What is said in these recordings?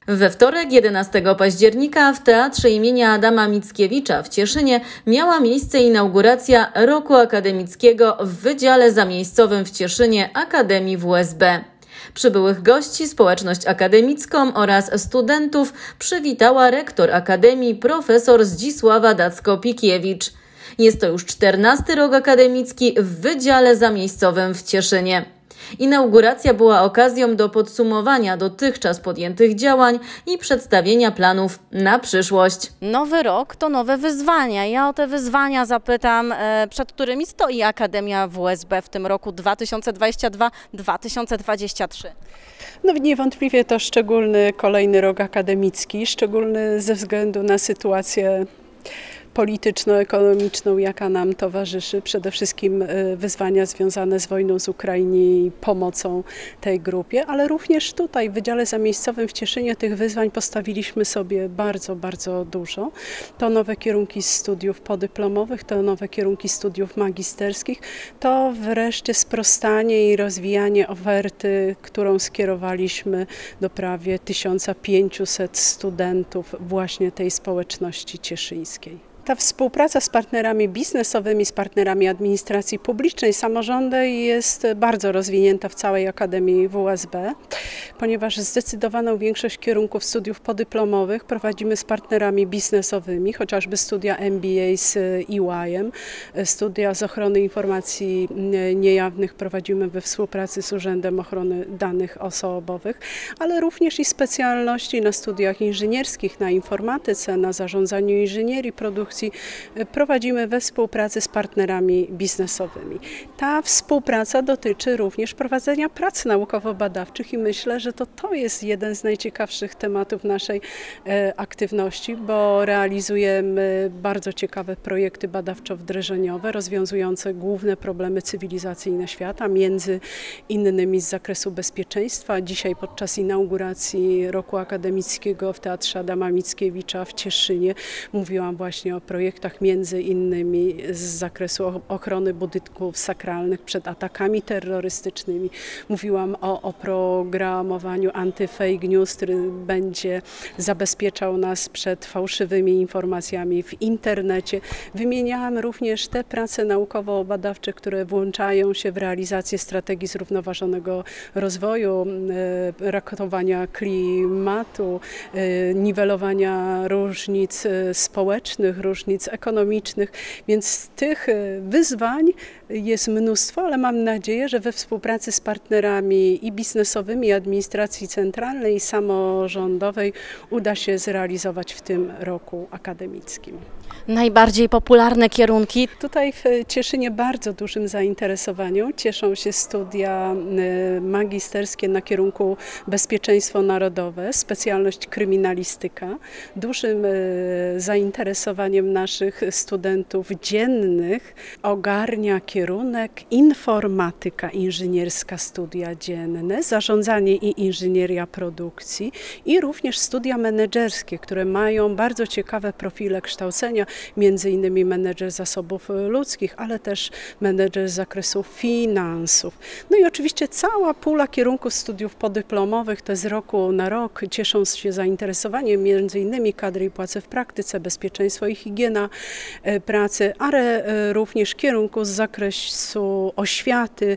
We wtorek 11 października w Teatrze imienia Adama Mickiewicza w Cieszynie miała miejsce inauguracja roku akademickiego w Wydziale Zamiejscowym w Cieszynie Akademii WSB. Przybyłych gości, społeczność akademicką oraz studentów przywitała rektor Akademii profesor Zdzisława Dacko-Pikiewicz. Jest to już 14. rok akademicki w Wydziale Zamiejscowym w Cieszynie. Inauguracja była okazją do podsumowania dotychczas podjętych działań i przedstawienia planów na przyszłość. Nowy rok to nowe wyzwania. Ja o te wyzwania zapytam, przed którymi stoi Akademia WSB w tym roku 2022-2023. No niewątpliwie to szczególny kolejny rok akademicki, szczególny ze względu na sytuację polityczno-ekonomiczną, jaka nam towarzyszy. Przede wszystkim wyzwania związane z wojną z Ukrainy i pomocą tej grupie, ale również tutaj w Wydziale Zamiejscowym w Cieszynie tych wyzwań postawiliśmy sobie bardzo, bardzo dużo. To nowe kierunki studiów podyplomowych, to nowe kierunki studiów magisterskich, to wreszcie sprostanie i rozwijanie oferty, którą skierowaliśmy do prawie 1500 studentów właśnie tej społeczności cieszyńskiej. Ta współpraca z partnerami biznesowymi, z partnerami administracji publicznej, samorządu jest bardzo rozwinięta w całej Akademii WSB, ponieważ zdecydowaną większość kierunków studiów podyplomowych prowadzimy z partnerami biznesowymi, chociażby studia MBA z EY-em, studia z ochrony informacji niejawnych prowadzimy we współpracy z Urzędem Ochrony Danych Osobowych, ale również i specjalności na studiach inżynierskich, na informatyce, na zarządzaniu inżynierii produkcji prowadzimy we współpracy z partnerami biznesowymi. Ta współpraca dotyczy również prowadzenia prac naukowo-badawczych i myślę, że to jest jeden z najciekawszych tematów naszej aktywności, bo realizujemy bardzo ciekawe projekty badawczo-wdrożeniowe rozwiązujące główne problemy cywilizacyjne świata, między innymi z zakresu bezpieczeństwa. Dzisiaj podczas inauguracji roku akademickiego w Teatrze Adama Mickiewicza w Cieszynie mówiłam właśnie o projektach między innymi z zakresu ochrony budynków sakralnych przed atakami terrorystycznymi. Mówiłam o oprogramowaniu anty-fake news, który będzie zabezpieczał nas przed fałszywymi informacjami w internecie. Wymieniałam również te prace naukowo-badawcze, które włączają się w realizację strategii zrównoważonego rozwoju, ratowania klimatu, niwelowania różnic społecznych, różnic ekonomicznych, więc tych wyzwań jest mnóstwo, ale mam nadzieję, że we współpracy z partnerami i biznesowymi, i administracji centralnej, i samorządowej uda się zrealizować w tym roku akademickim. Najbardziej popularne kierunki? Tutaj w Cieszynie bardzo dużym zainteresowaniem cieszą się studia magisterskie na kierunku bezpieczeństwo narodowe, specjalność kryminalistyka. Dużym zainteresowaniem naszych studentów dziennych ogarnia kierunek informatyka inżynierska, studia dzienne, zarządzanie i inżynieria produkcji i również studia menedżerskie, które mają bardzo ciekawe profile kształcenia, między innymi menedżer zasobów ludzkich, ale też menedżer z zakresu finansów. No i oczywiście cała pula kierunków studiów podyplomowych, te z roku na rok cieszą się zainteresowaniem, między innymi kadry i płace w praktyce, bezpieczeństwo i higiena pracy, ale również kierunków z zakresu oświaty,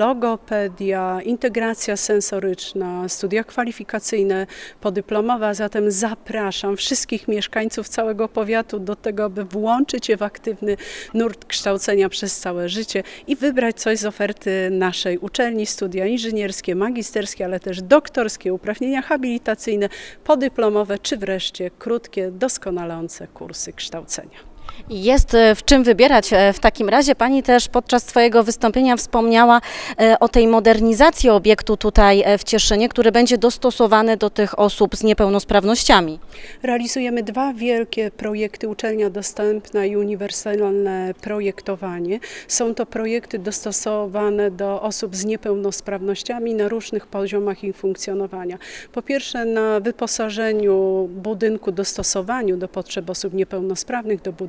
logopedia, integracja sensoryczna, studia kwalifikacyjne podyplomowe, a zatem zapraszam wszystkich mieszkańców całego powiatu do tego, aby włączyć się w aktywny nurt kształcenia przez całe życie i wybrać coś z oferty naszej uczelni, studia inżynierskie, magisterskie, ale też doktorskie, uprawnienia habilitacyjne, podyplomowe, czy wreszcie krótkie, doskonalące kursy kształcenia. Jest w czym wybierać. W takim razie Pani też podczas swojego wystąpienia wspomniała o tej modernizacji obiektu tutaj w Cieszynie, który będzie dostosowany do tych osób z niepełnosprawnościami. Realizujemy dwa wielkie projekty, uczelnia dostępna i uniwersalne projektowanie. Są to projekty dostosowane do osób z niepełnosprawnościami na różnych poziomach ich funkcjonowania. Po pierwsze na wyposażeniu budynku, dostosowaniu do potrzeb osób niepełnosprawnych, do budowy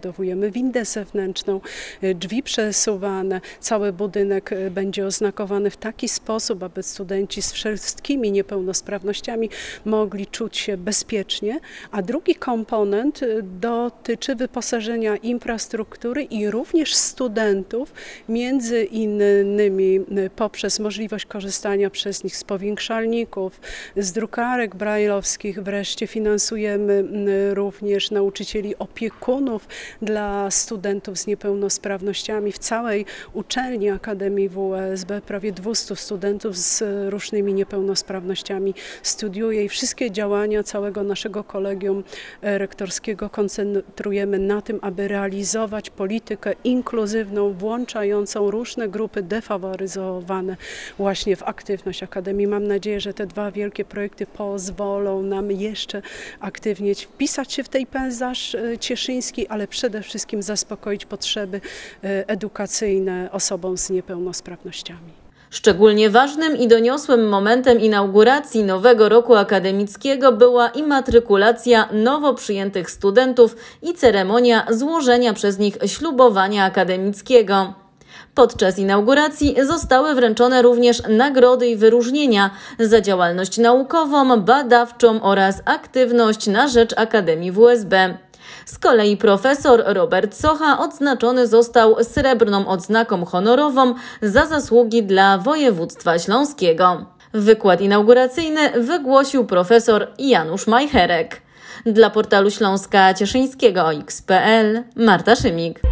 przebudowujemy windę zewnętrzną, drzwi przesuwane, cały budynek będzie oznakowany w taki sposób, aby studenci z wszystkimi niepełnosprawnościami mogli czuć się bezpiecznie, a drugi komponent dotyczy wyposażenia infrastruktury i również studentów, między innymi poprzez możliwość korzystania przez nich z powiększalników, z drukarek brajlowskich. Wreszcie finansujemy również nauczycieli opiekunów dla studentów z niepełnosprawnościami. W całej uczelni Akademii WSB prawie 200 studentów z różnymi niepełnosprawnościami studiuje i wszystkie działania całego naszego kolegium rektorskiego koncentrujemy na tym, aby realizować politykę inkluzywną, włączającą różne grupy defaworyzowane właśnie w aktywność Akademii. Mam nadzieję, że te dwa wielkie projekty pozwolą nam jeszcze aktywnie wpisać się w ten pejzaż cieszyński, ale przede wszystkim zaspokoić potrzeby edukacyjne osobom z niepełnosprawnościami. Szczególnie ważnym i doniosłym momentem inauguracji nowego roku akademickiego była imatrykulacja nowo przyjętych studentów i ceremonia złożenia przez nich ślubowania akademickiego. Podczas inauguracji zostały wręczone również nagrody i wyróżnienia za działalność naukową, badawczą oraz aktywność na rzecz Akademii WSB. Z kolei profesor Robert Socha odznaczony został srebrną odznaką honorową za zasługi dla województwa śląskiego. Wykład inauguracyjny wygłosił profesor Janusz Majcherek. Dla portalu Śląska Cieszyńskiego OX.pl Marta Szymik.